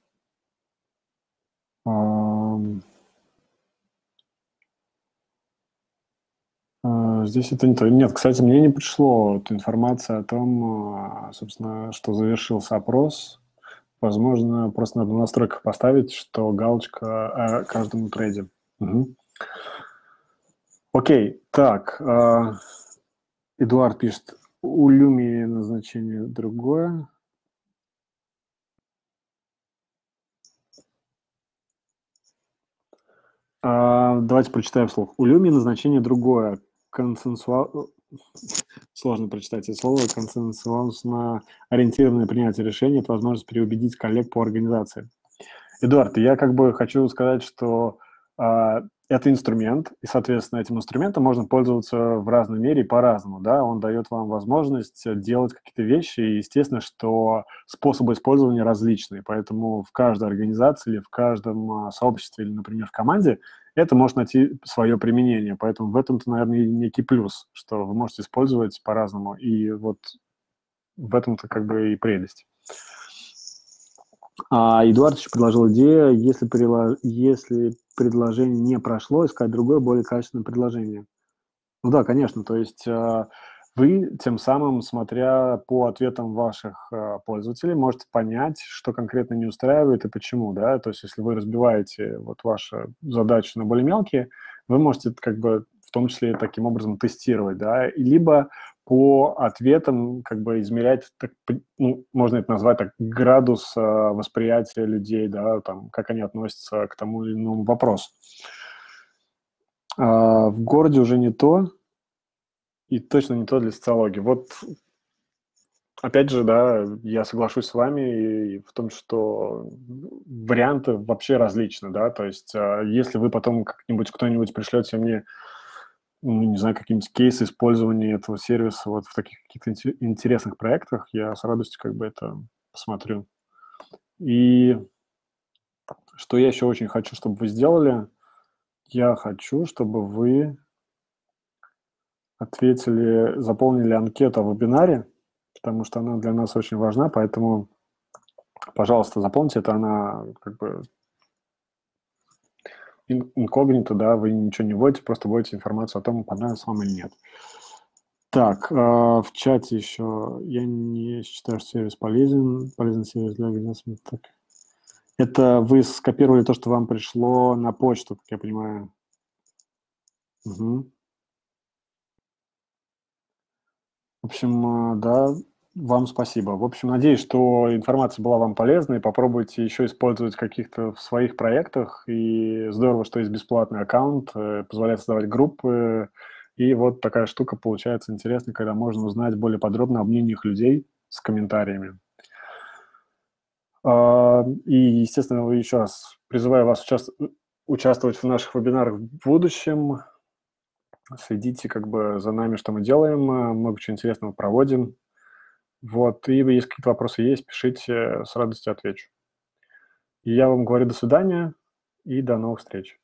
Здесь это не то. Нет, кстати, мне не пришло вот информация о том, собственно, что завершился опрос. Возможно, просто надо в настройках поставить, что галочка о каждом трейде. Угу. Окей, так. Эдуард пишет, у Люми назначение другое. Давайте прочитаем вслух. У Люми назначение другое. Сложно прочитать это слово. Консенсусно ориентированное принятие решений – это возможность переубедить коллег по организации. Эдуард, я как бы хочу сказать, что это инструмент, и, соответственно, этим инструментом можно пользоваться в разной мере и по-разному, да, он дает вам возможность делать какие-то вещи, и, естественно, что способы использования различные, поэтому в каждой организации или в каждом сообществе или, например, в команде это может найти свое применение, поэтому в этом-то, наверное, и некий плюс, что вы можете использовать по-разному, и вот в этом-то как бы и прелесть. Эдуард еще предложил идею, если предложение не прошло, искать другое, более качественное предложение. Ну да, конечно, то есть вы тем самым, смотря по ответам ваших пользователей, можете понять, что конкретно не устраивает и почему, да, то есть если вы разбиваете вот ваши задачи на более мелкие, вы можете как бы в том числе таким образом тестировать, да, и либо по ответам как бы измерять, так, ну, можно это назвать так, градус восприятия людей, да, там, как они относятся к тому или иному вопросу. В городе уже не то, и точно не то для социологии. Вот, опять же, да, я соглашусь с вами и в том, что варианты вообще различны, да, то есть если вы потом как-нибудь, кто-нибудь пришлете мне, ну, не знаю, какие-нибудь кейсы использования этого сервиса вот в таких каких-то интересных проектах, я с радостью как бы это посмотрю. И что я еще очень хочу, чтобы вы сделали, я хочу, чтобы вы заполнили анкету о вебинаре, потому что она для нас очень важна, поэтому, пожалуйста, заполните это, она как бы инкогнито, да, вы ничего не вводите, просто вводите информацию о том, понравится вам или нет. Так, в чате еще я не считаю, что сервис полезен сервис для организации. Так. Это вы скопировали то, что вам пришло на почту, как я понимаю. Угу. В общем, да, вам спасибо. В общем, надеюсь, что информация была вам полезной. Попробуйте еще использовать каких-то в своих проектах. И здорово, что есть бесплатный аккаунт, позволяет создавать группы. И вот такая штука получается интересной, когда можно узнать более подробно о мнениях людей с комментариями. И, естественно, еще раз призываю вас участвовать в наших вебинарах в будущем. Следите как бы за нами, что мы делаем. Много чего интересного проводим. Вот, и если какие-то вопросы есть, пишите, с радостью отвечу. И я вам говорю до свидания и до новых встреч.